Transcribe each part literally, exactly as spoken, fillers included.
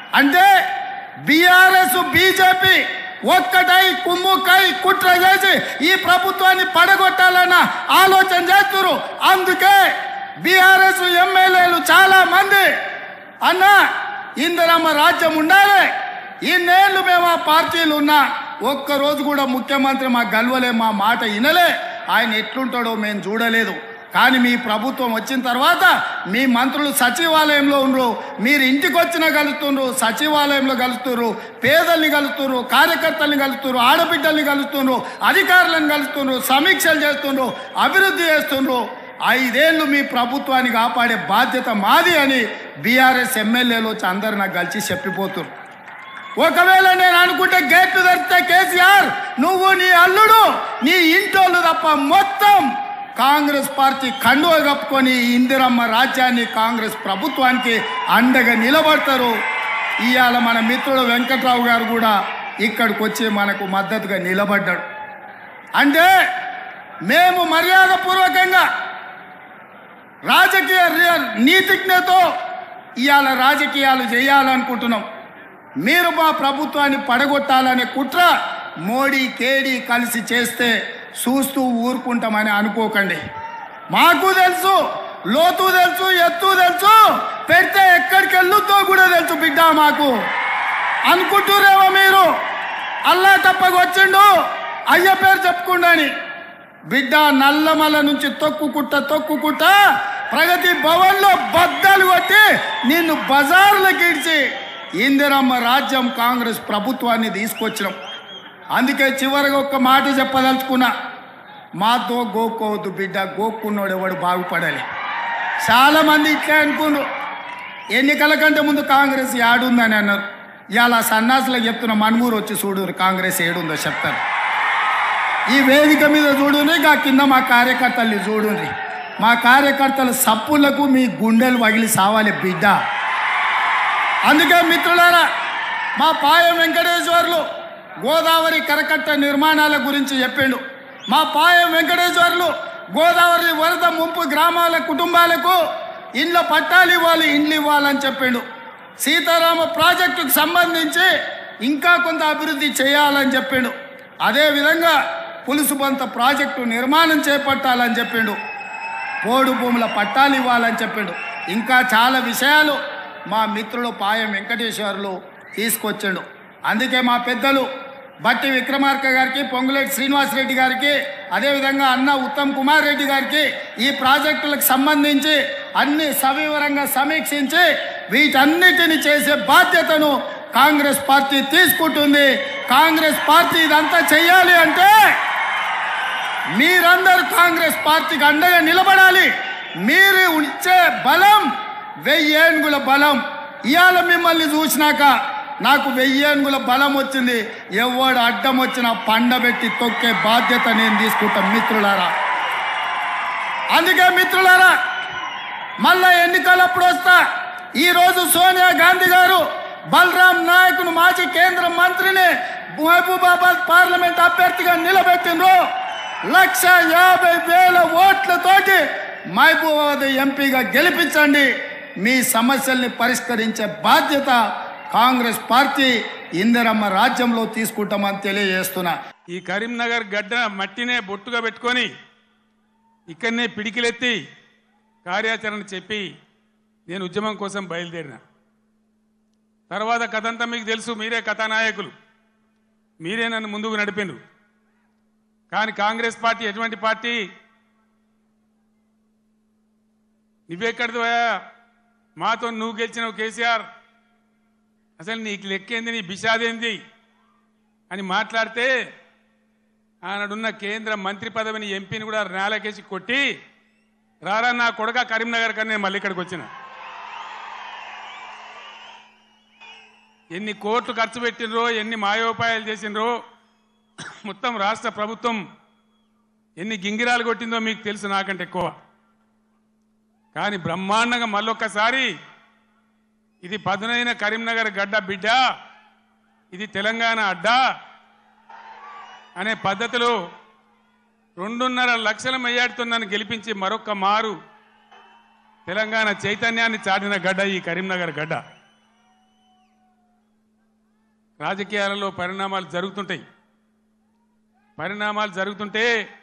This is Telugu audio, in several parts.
అంటే బీఆర్ఎస్ బీజేపీ ఒక్కటై కుమ్ముకై కుట్ర చేసి ఈ ప్రభుత్వాన్ని పడగొట్టాలన్న ఆలోచన చేస్తున్నారు. అందుకే బీఆర్ఎస్ ఎమ్మెల్యేలు చాలా మంది అన్న ఇందిరమ్మ రాజ్యం ఉండాలి, ఇన్నేళ్ళు మేము ఆ పార్టీలు ఉన్నా ఒక్కరోజు కూడా ముఖ్యమంత్రి మా గల్వలే, మా మాట వినలే, ఆయన ఎట్లుంటాడో మేము చూడలేదు. కానీ మీ ప్రభుత్వం వచ్చిన తర్వాత మీ మంత్రులు సచివాలయంలో ఉండరు, మీరు ఇంటికి వచ్చినా కలుస్తున్నారు, సచివాలయంలో కలుస్తున్నారు, పేదల్ని కలుస్తున్నారు, కార్యకర్తల్ని కలుస్తున్నారు, ఆడబిడ్డల్ని కలుస్తున్నారు, అధికారులను కలుస్తున్నారు, సమీక్షలు చేస్తున్నారు, అభివృద్ధి చేస్తున్నారు. ఐదేళ్లు మీ ప్రభుత్వాన్ని కాపాడే బాధ్యత మాది అని బీఆర్ఎస్ ఎమ్మెల్యేలు వచ్చి అందరు నాకు కలిసి చెప్పిపోతున్నారు. ఒకవేళ నేను అనుకుంటే గేట్లు తెరిస్తే కేసీఆర్ నువ్వు నీ అల్లుడు నీ ఇంటోళ్ళు తప్ప మొత్తం కాంగ్రెస్ పార్టీ కండువ కప్పుకొని ఇందిరమ్మ రాజ్యాన్ని కాంగ్రెస్ ప్రభుత్వానికి అండగా నిలబడతారు. ఇవాళ మన మిత్రుడు వెంకట్రావు గారు కూడా ఇక్కడికి వచ్చి మనకు మద్దతుగా నిలబడ్డాడు. అంటే మేము మర్యాదపూర్వకంగా రాజకీయ నీతిజ్ఞతో ఇవాళ రాజకీయాలు చేయాలనుకుంటున్నాం. మీరు మా ప్రభుత్వాన్ని పడగొట్టాలనే కుట్ర మోడీ కేడీ కలిసి చేస్తే చూస్తూ ఊరుకుంటామని అనుకోకండి. మాకు తెలుసు, లోతు తెలుసు, ఎత్తు తెలుసు, పెడితే ఎక్కడికి వెళ్ళుతో కూడా తెలుసు బిడ్డ మాకు. అనుకుంటురేమో మీరు అల్లా తప్పకు వచ్చిండు అయ్య పేరు చెప్పుకుండాని. బిడ్డ నల్లమల్ల నుంచి తొక్కుకుంటా తొక్కుకుంటా ప్రగతి భవన్లో బద్దలు కొట్టి నిన్ను బజార్లకు ఇడిచి ఇందిరమ్మ రాజ్యం కాంగ్రెస్ ప్రభుత్వాన్ని తీసుకొచ్చినాం. అందుకే చివరిగా ఒక్క మాట చెప్పదలుచుకున్నా, మాతో గోక్కోవద్దు బిడ్డ, గోక్కున్నోడు ఎవడు బాగుపడాలి. చాలామంది ఇట్లా అనుకున్నారు, ఎన్నికల కంటే ముందు కాంగ్రెస్ ఏడుందని అన్నారు. ఇలా సన్నాసులకు చెప్తున్న మన్మూరు వచ్చి చూడు కాంగ్రెస్ ఏడుందో చెప్తారు. ఈ వేదిక మీద చూడుండ్రి, గా కింద మా కార్యకర్తల్ని చూడుండ్రి. మా కార్యకర్తల సప్పులకు మీ గుండెలు పగిలి సావాలి బిడ్డ. అందుకే మిత్రులారా, మా పాయం వెంకటేశ్వర్లు గోదావరి కరకట్ట నిర్మాణాల గురించి చెప్పిండు. మా పాయం వెంకటేశ్వర్లు గోదావరి వరద ముంపు గ్రామాల కుటుంబాలకు ఇండ్ల పట్టాలు ఇవ్వాలి, ఇండ్లు ఇవ్వాలని చెప్పిండు. సీతారామ ప్రాజెక్టుకు సంబంధించి ఇంకా కొంత అభివృద్ధి చేయాలని చెప్పిండు. అదేవిధంగా పులుసుబంత ప్రాజెక్టు నిర్మాణం చేపట్టాలని చెప్పిండు. పోడు భూముల పట్టాలు ఇవ్వాలని చెప్పిండు. ఇంకా చాలా విషయాలు మా మిత్రుడు పాయం వెంకటేశ్వర్లు తీసుకొచ్చాడు. అందుకే మా పెద్దలు బట్టి విక్రమార్క గారికి, పొంగులేటి శ్రీనివాసరెడ్డి గారికి, అదేవిధంగా అన్న ఉత్తమ్ కుమార్ రెడ్డి గారికి ఈ ప్రాజెక్టులకు సంబంధించి అన్ని సవివరంగా సమీక్షించి వీటన్నిటిని చేసే బాధ్యతను కాంగ్రెస్ పార్టీ తీసుకుంటుంది. కాంగ్రెస్ పార్టీ ఇదంతా చెయ్యాలి అంటే మీరందరూ కాంగ్రెస్ పార్టీకి అండగా నిలబడాలి. మీరు ఇచ్చే బలం వెయ్యేనుగుల బలం. ఇవాళ మిమ్మల్ని చూసినాక నాకు వెయ్యేనుగుల బలం వచ్చింది. ఎవడు అడ్డం వచ్చినా పండబెట్టి తొక్కే బాధ్యత నేను తీసుకుంటా మిత్రులారా. అందుకే మిత్రులారా, మళ్ళా ఎన్నికలప్పుడు వస్తా. ఈరోజు సోనియా గాంధీ గారు బలరాం నాయకును మాజీ కేంద్ర మంత్రిని మహబూబాబాద్ పార్లమెంట్ అభ్యర్థిగా నిలబెట్టిండ్రు. లక్ష యాభై వేల ఓట్లతోటి మహబూబాబాద్ ఎంపీగా గెలిపించండి. మీ సమస్యల్ని పరిష్కరించే బాధ్యత కాంగ్రెస్ పార్టీ ఇందిరమ్మ రాజ్యంలో తీసుకుంటామని తెలియజేస్తున్నా. ఈ కరీంనగర్ గడ్డ మట్టినే బొట్టుగా పెట్టుకొని ఇక్కడనే పిడికిలెత్తి కార్యాచరణ చెప్పి నేను ఉద్యమం కోసం బయలుదేరిన తర్వాత కథంతా మీకు తెలుసు. మీరే కథానాయకులు, మీరే నన్ను ముందుకు నడిపిండ్రు. కానీ కాంగ్రెస్ పార్టీ ఎటువంటి పార్టీ? నువ్వెక్కడిదివా, మాతో నువ్వు గెలిచినావు కేసీఆర్, అసలు నీకు లెక్కేంది, నీ బిషాదేంది అని మాట్లాడితే ఆనాడున్న కేంద్ర మంత్రి పదవిని ఎంపీని కూడా నేలకేసి కొట్టి రారా నా కొడుక కరీంనగర్ కన్నా నేను మళ్ళీ ఇక్కడికి వచ్చిన. ఎన్ని కోట్లు ఖర్చు పెట్టినరో, ఎన్ని మాయోపాయాలు చేసినరో, మొత్తం రాష్ట్ర ప్రభుత్వం ఎన్ని గింగిరాలు కొట్టిందో మీకు తెలుసు నాకంటే ఎక్కువ. కానీ బ్రహ్మాండంగా మళ్ళొక్కసారి ఇది పదునైన కరీంనగర్ గడ్డ బిడ్డ, ఇది తెలంగాణ అడ్డా అనే పద్ధతిలో రెండున్నర లక్షల మెజార్టీతో నన్ను గెలిపించి మరొక్క మారు తెలంగాణ చైతన్యాన్ని చాటిన గడ్డ ఈ కరీంనగర్ గడ్డ. రాజకీయాలలో పరిణామాలు జరుగుతుంటాయి. పరిణామాలు జరుగుతుంటే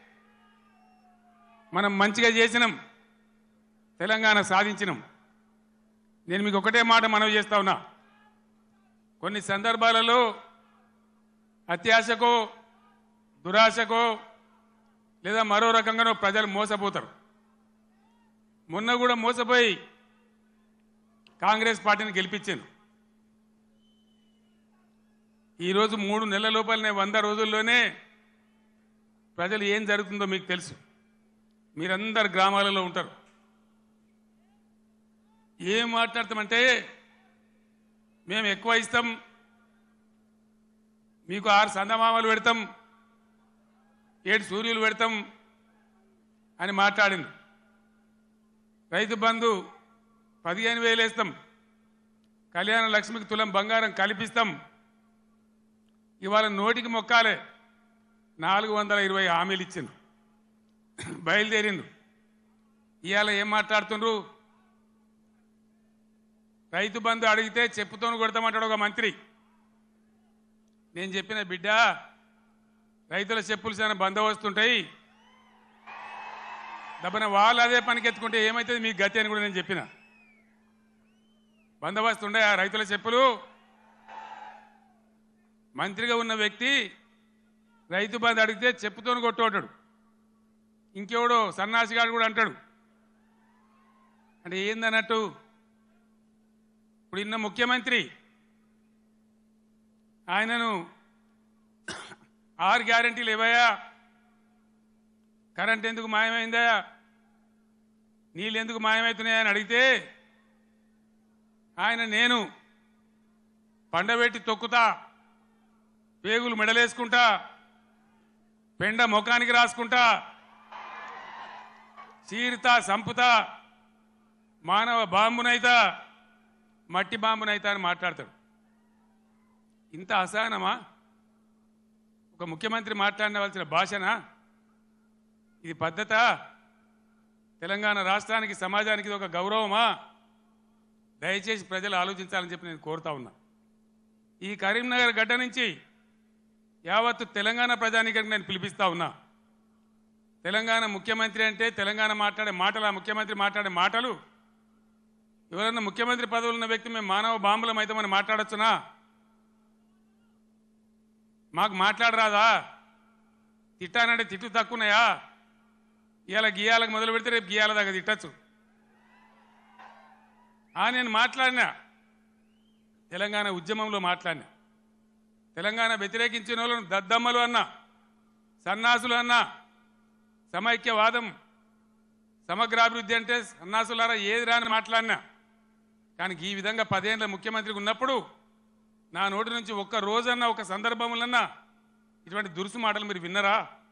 మనం మంచిగా చేసినాం, తెలంగాణ సాధించినాం. నేను మీకు ఒకటే మాట మనవి చేస్తా ఉన్నా, కొన్ని సందర్భాలలో అత్యాశకో దురాశకో లేదా మరో రకంగానో ప్రజలు మోసపోతారు. మొన్న కూడా మోసపోయి కాంగ్రెస్ పార్టీని గెలిపించాను. ఈరోజు మూడు నెలల లోపలనే వంద రోజుల్లోనే ప్రజలు ఏం జరుగుతుందో మీకు తెలుసు. మీరందరు గ్రామాలలో ఉంటారు. ఏం మాట్లాడతామంటే మేము ఎక్కువ ఇస్తాం, మీకు ఆరు సందమామలు పెడతాం, ఏడు సూర్యులు పెడతాం అని మాట్లాడింది. రైతు బంధు పదిహేను వేలు వేస్తాం, కళ్యాణ లక్ష్మికి తులం బంగారం కల్పిస్తాం. ఇవాళ నోటికి మొక్కాలే నాలుగు వందల ఇరవై హామీలు ఇచ్చిండ్రు, బయలుదేరిండ్రు. ఇవాళ ఏం మాట్లాడుతుండ్రు? రైతు బంధు అడిగితే చెప్పుతోను కొడతామంటాడు ఒక మంత్రి. నేను చెప్పిన బిడ్డ, రైతుల చెప్పులు చాలా బందోబస్తుంటాయి, దబ్బన వాళ్ళు అదే పనికెత్తుకుంటే ఏమవుతుంది మీకు గతి అని కూడా నేను చెప్పిన. బందోబస్తు ఉండే ఆ రైతుల చెప్పులు. మంత్రిగా ఉన్న వ్యక్తి రైతు బంధు అడిగితే చెప్పుతోని కొట్టుకుంటాడు. ఇంకెవడో సన్నాసిగాడు కూడా అంటాడు. అంటే ఏందన్నట్టు? ఇప్పుడు ఇన్న ముఖ్యమంత్రి ఆయనను ఆరు గ్యారంటీలు ఇవ్వయా, కరెంట్ ఎందుకు మాయమైందా, నీళ్ళు ఎందుకు మాయమవుతున్నాయని అడిగితే ఆయన నేను పండబెట్టి తొక్కుతా, పేగులు మెడలేసుకుంటా, పెండ ముఖానికి రాసుకుంటా, చీరుతా సంపుతా, మానవ బాంబునైతా, మట్టి బాంబునైతా అని మాట్లాడతాడు. ఇంత అసహనమా? ఒక ముఖ్యమంత్రి మాట్లాడవలసిన భాషనా ఇది? పద్ధత? తెలంగాణ రాష్ట్రానికి సమాజానికి ఇది ఒక గౌరవమా? దయచేసి ప్రజలు ఆలోచించాలని చెప్పి నేను కోరుతా ఉన్నా. ఈ కరీంనగర్ గడ్డ నుంచి యావత్తు తెలంగాణ ప్రజానీకానికి నేను పిలిపిస్తా ఉన్నా. తెలంగాణ ముఖ్యమంత్రి అంటే తెలంగాణ మాట్లాడే మాటలు, ఆ ముఖ్యమంత్రి మాట్లాడే మాటలు, ఎవరన్నా ముఖ్యమంత్రి పదవులు ఉన్న వ్యక్తి మేము మానవ బాంబులం అయితే మనం మాట్లాడొచ్చునా? మాకు మాట్లాడరాదా? తిట్టానంటే తిట్టు తక్కువన్నాయా? ఇవాళ గీయాలకు మొదలు పెడితే రేపు గీయాల దాకా తిట్టచ్చు. ఆ నేను మాట్లాడినా, తెలంగాణ ఉద్యమంలో మాట్లాడినా, తెలంగాణ వ్యతిరేకించిన వాళ్ళను దద్దమ్మలు అన్నా, సన్నాసులు అన్నా, సమైక్యవాదం సమగ్రాభివృద్ధి అంటే సన్నాసులారా ఏది రాని మాట్లాడినా. కానీ ఈ విధంగా పదేళ్ల ముఖ్యమంత్రికి ఉన్నప్పుడు నా నోటి నుంచి ఒక్క రోజన్నా ఒక సందర్భములన్నా ఇటువంటి దురుసు మాటలు మీరు విన్నరా?